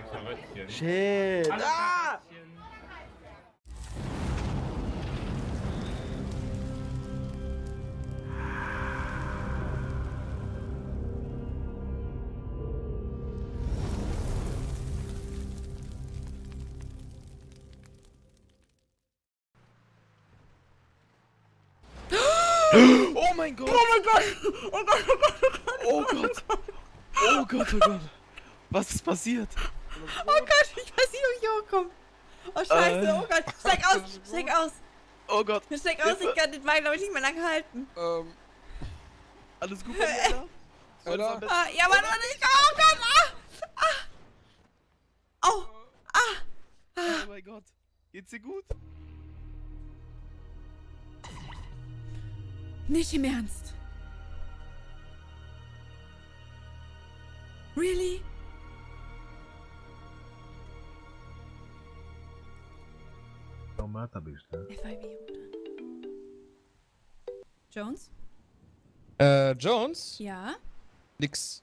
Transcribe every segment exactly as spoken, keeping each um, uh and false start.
Karöttchen. Shit. Hallo, Ah! Karöttchen. Oh mein Gott! Oh mein Gott! Oh Gott, oh Gott, Oh Gott! Oh Gott, oh Gott! Was ist passiert? oh Gott, ich weiß nicht, ob ich hochkomme. Oh Scheiße, Äh. oh Gott, steig aus, steig aus. Oh Gott! Steig aus, ich kann den Wein, glaube ich, nicht mehr lange halten. Ähm. Alles gut bei dir, Ella? Ella? Soll's am Ah, ja, warte, warte, ich oh Gott, ah! Ah! Au! Ah! besten- Oh mein Gott! Geht's dir gut? Nicht im Ernst. Really? Mata bist, ne? F I V runter. Jones? Äh, Jones? Ja? Nix.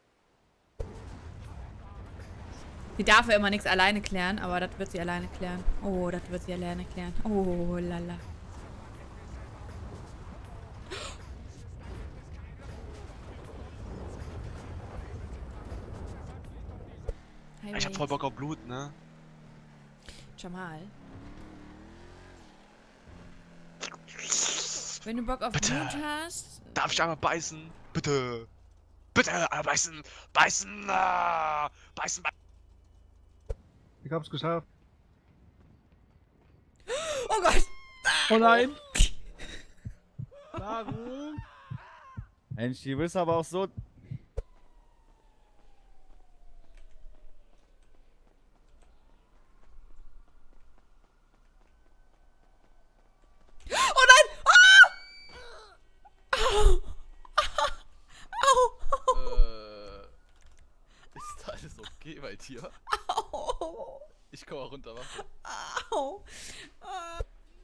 Sie darf ja immer nichts alleine klären, aber das wird sie alleine klären. Oh, das wird sie alleine klären. Oh, lala. Ich hab voll Bock auf Blut, ne? Jamal. Wenn du Bock auf Bitte. Blut hast. Darf ich einmal beißen? Bitte! Bitte! Einmal beißen! Beißen! Ah, beißen! Beißen! Ich hab's geschafft. Oh Gott! Oh nein! Warum? Mensch, du bist aber auch so... Oh nein! Ah! Au! Au! Äh. Ist alles okay bei dir? Au! Ich komm mal runter, warte. Au! Ah.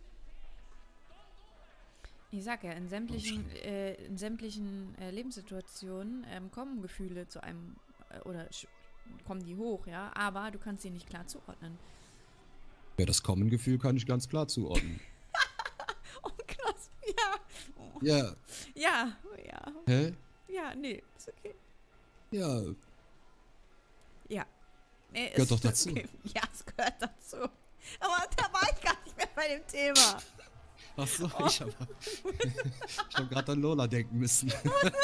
Ich sag ja, in sämtlichen, äh, in sämtlichen äh, Lebenssituationen ähm, kommen Gefühle zu einem, äh, oder kommen die hoch, ja, aber du kannst sie nicht klar zuordnen. Ja, das Common-Gefühl kann ich ganz klar zuordnen. Oh krass, ja. Oh. Ja. Ja, ja. Hä? Ja, nee, ist okay. Ja. Ja. Nee, Gehört ist doch dazu. Okay. Ja, es gehört dazu. Aber da war ich gar nicht mehr bei dem Thema. Ach so, ich hab, ich hab grad an Lola denken müssen.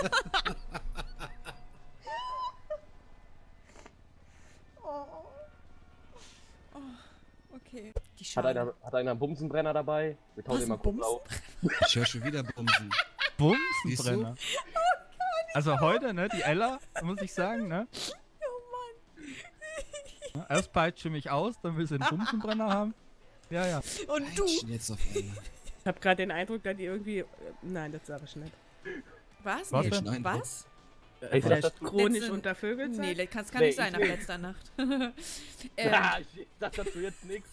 Oh. Oh, okay. Die Hat Schale. einer, hat einer einen Bumsenbrenner dabei? Wir tauen Was, den mal ein kurz Bums? auf. Ich höre schon wieder Bumsen. Bumsenbrenner. Also heute, ne, die Ella, muss ich sagen, ne? Oh Mann. Erst peitsche mich aus, dann will sie einen Bumsenbrenner haben. Ja, ja. Und du? Peitschen jetzt auf Ella. Ich habe gerade den Eindruck, dass die irgendwie... Nein, das sage ich nicht. Was? Was Nee, denn? Nein, was? Ey, Vielleicht das- chronisch Letzte- untervögelt sein? Nee, das kann Nee, nicht sein ich- nach letzter Nacht. ähm, Ja, ich sag dazu jetzt nichts.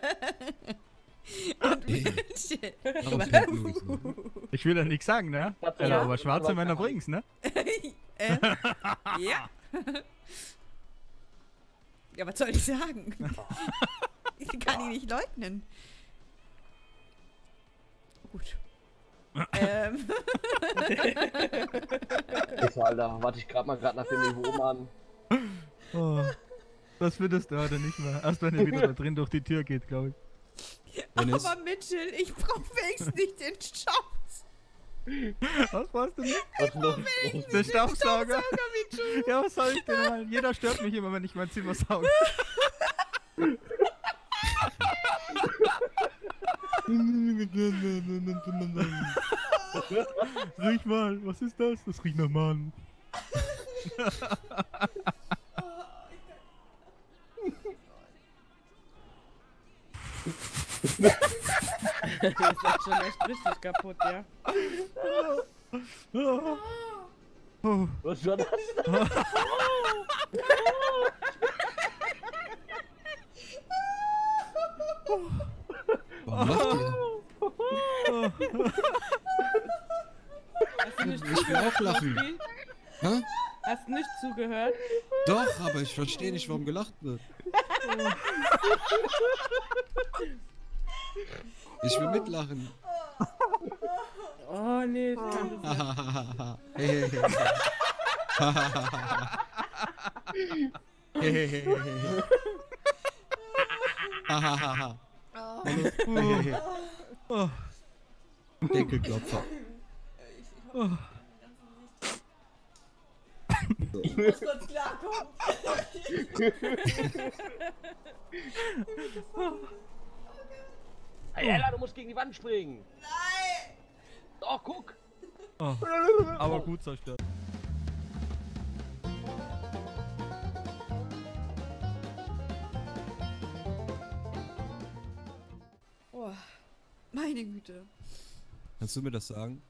und Ey. Shit. Warum fällt mir nichts ein? Ich will ja nichts sagen, ne? Ja. Ella, aber schwarze Männer bringen's, ne? äh, ja. Ja, was soll ich sagen? Ich kann ihn nicht leugnen. Gut. ähm. So, Alter, warte ich grad mal grad nach dem Niveau an. Oh, das findest du heute nicht mehr. Erst wenn er wieder da drin durch die Tür geht, glaube ich. Dennis? Aber Mitchell, ich brauch wenigstens nicht den Schauß. Was warst du nicht? Was los? Der Staubsauger? Ja, was soll ich denn mal? Jeder stört mich immer, wenn ich mein Zimmer sauge. Riech mal, was ist das? Das riecht nach Mann. Das ist schon echt richtig kaputt, ja. Oh. Was war das? Warum lacht ihr? Hast du nicht Ich will auch lachen. Sophie? Hä? Hast du nicht zugehört? gehört? Doch, aber ich verstehe nicht, warum gelacht wird. Ich will mitlachen. Oh nee, ich kann das nicht. Hey, hey, hey. Hey, hey, hey, hey. Hahaha. Oh. Deckelklopfer. Oh. Ich muss kurz klarkommen. Hey Ella, du musst gegen die Wand springen. Nein! Doch, guck. Oh. Aber gut zerstört. Oh, meine Güte. Kannst du mir das sagen?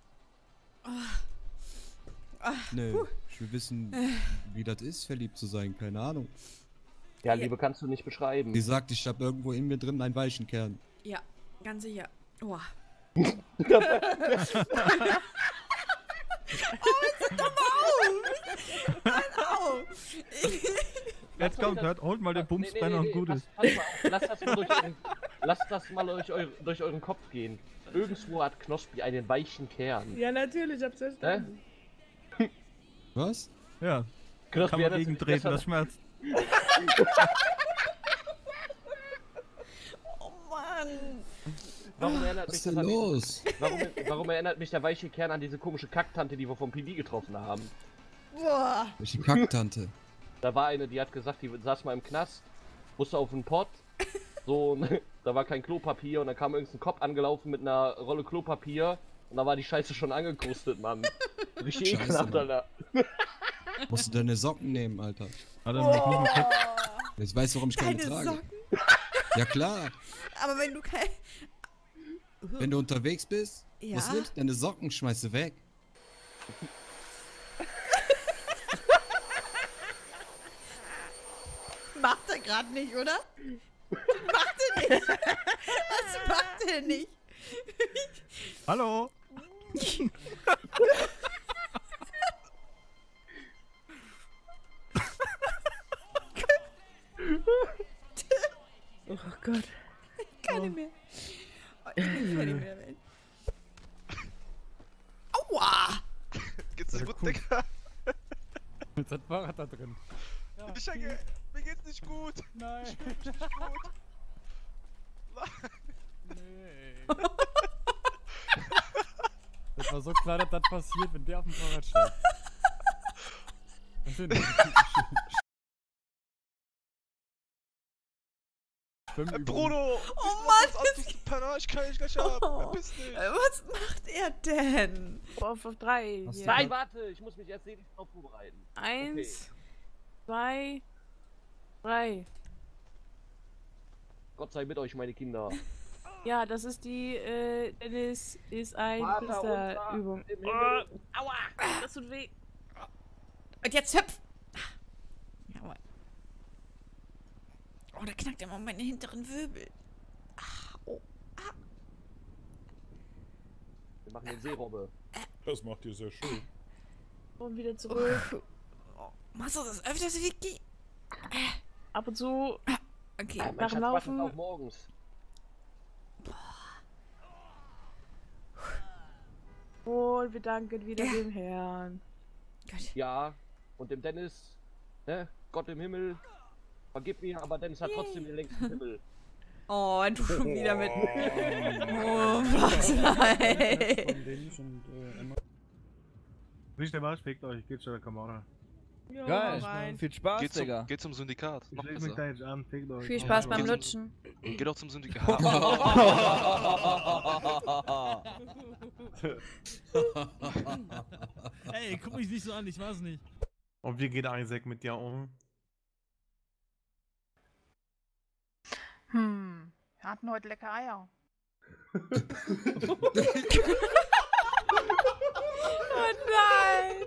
Ah, Nö, ich will wissen, wie das ist, verliebt zu sein, keine Ahnung. Ja, Liebe kannst du nicht beschreiben. Die sagt, ich habe irgendwo in mir drin einen weichen Kern. Ja, ganz sicher. Oh. Oh, jetzt doch mal auf! Jetzt kommt, hört, holt mal den Bumsbrenner und gut ist. Pass, pass mal auf, lasst das mal, durch euren, lasst das mal durch, eu, durch euren Kopf gehen. Irgendwo hat Knospi einen weichen Kern. Ja, natürlich, hab's verstanden. Ne? Was? Ja, Knospi kann man hat das gegentreten, das schmerzt. Oh Mann! Warum erinnert Was mich ist das denn an die, los? warum, warum erinnert mich der weiche Kern an diese komische Kacktante, die wir vom P D getroffen haben? Boah! Welche Kacktante? Da war eine, die hat gesagt, die saß mal im Knast, musste auf den Pott, so, und da war kein Klopapier und dann kam irgendein Kopf angelaufen mit einer Rolle Klopapier und da war die Scheiße schon angekrustet, Mann. Richtig Scheiße, ekelhaft, Mann. Alter. Musst du deine Socken nehmen, Alter. Alter, ich muss mal kurz. Jetzt weißt du, warum ich keine Deine trage. Socken? Ja klar, Aber wenn du kein... wenn du unterwegs bist, Ja? was nimmst du? Deine Socken schmeißt du weg. Macht er gerade nicht, oder? Macht er nicht! Was macht er nicht? Hallo? Oh Gott. Keine mehr. Oh, ich bin keine mehr, Mensch. Aua! Geht's dir Ja, gut, cool. Digga? Jetzt hat Fahrrad da drin. Ich denke, mir geht's nicht gut. Nein. Ich fühl mich nicht gut. Nee. Das war so klar, dass das passiert, wenn der auf dem Fahrrad steht. Äh, Bruno! Oh Mann! Du Penner, ich kann dich gleich ab. Oh. Verpiss dich. Äh, Was macht er denn? Auf, auf drei. Hast Hier. du- Nein, warte, ich muss mich erst sehen, drauf vorbereiten. Eins, zwei, drei. Gott sei mit euch, meine Kinder. Ja, das ist die, äh, Dennis ist ein Vater Blister-Übung. unser im Himmel. Aua, das tut weh. Und jetzt hüpf! Jawohl. Oh, da knackt immer meine hinteren Wirbel. Ah, oh, ah. Wir machen den Seerobbe. Das macht ihr sehr schön. Und wieder zurück. Oh, machst du das öfters, Vicky? Ab und zu. Okay. Mein Nach Schatz Laufen. wartet auch morgens. Und wir danken wieder Ja. dem Herrn. Gott. Ja, und dem Dennis, ne? Gott im Himmel, vergib mir, aber Dennis hat trotzdem den längsten Himmel. Oh, du schon wieder mit. Oh, was? Nein. Wisst ihr was? Fickt euch, geht zu der Kamera. Ja, Geil. rein. Viel Spaß, Geht zum, Digga. geht zum Syndikat. Ich Noch leg mich da besser. jetzt an, fickt euch. Viel Spaß Ja, beim geht's Lutschen. Geh doch zum Syndikat. Ey, guck mich nicht so an, ich weiß nicht. Und wie geht Isaac mit dir um? Hm, wir hatten heute lecker Eier. Oh nein.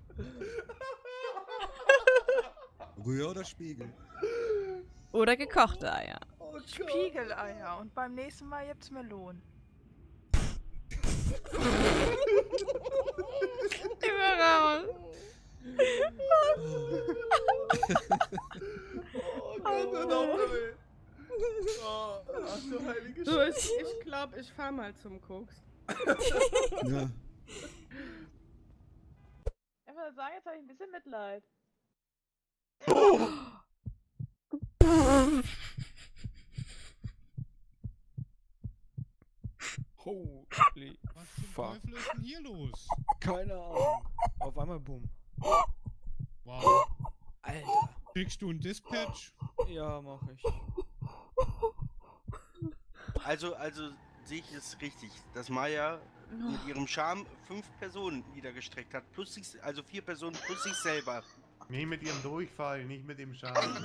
Rühr oder Spiegel? Oder gekochte Eier. Spiegeleier. Und beim nächsten Mal gibt's Melonen. Immer raus. Oh Gott, hör auf damit. Oh, ach du heilige So, ich, ich glaub, ich fahr mal zum Koks. Ja. Ich würde sagen, jetzt habe ich ein bisschen Mitleid. Holy Was zum fuck. Teufel ist denn hier los? Keine Ahnung. Auf einmal bumm. Wow. Alter. Kriegst du einen Dispatch? Ja, mach ich. Also, also sehe ich es richtig, dass Maya mit ihrem Charme fünf Personen niedergestreckt hat, plus sich, also vier Personen plus sich selber. Nee, mit ihrem Durchfall, nicht mit dem Schaden.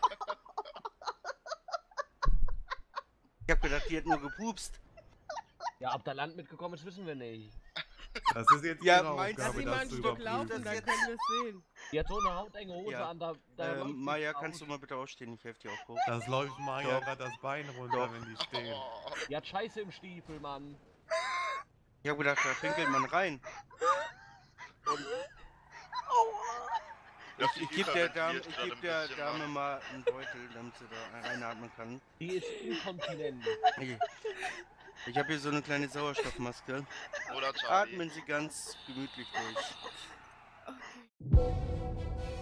Ich hab gedacht, die hat nur gepupst. Ja, ob da Land mitgekommen ist, wissen wir nicht. Das ist jetzt Ja, ihre meinst du, Aufgabe, Lass sie mal das ein zu Stück laufen, überprüfen. dann können wir es sehen. Die hat so eine hautenge Hose Ja. an, da... da Ähm, läuft Maya, nichts kannst du raus. mal bitte ausstehen? Ich helfe dir auch hoch. Das läuft Maya Doch. gerade das Bein runter, Doch. wenn die stehen. Die hat Scheiße im Stiefel, Mann. Ich hab gedacht, da pinkelt man rein. Ich, ich gebe der Dame, ich geb der Dame mal einen Beutel, damit sie da reinatmen kann. Die ist inkontinent. Ich, ich habe hier so eine kleine Sauerstoffmaske. Oder Charlie. Atmen Sie ganz gemütlich durch.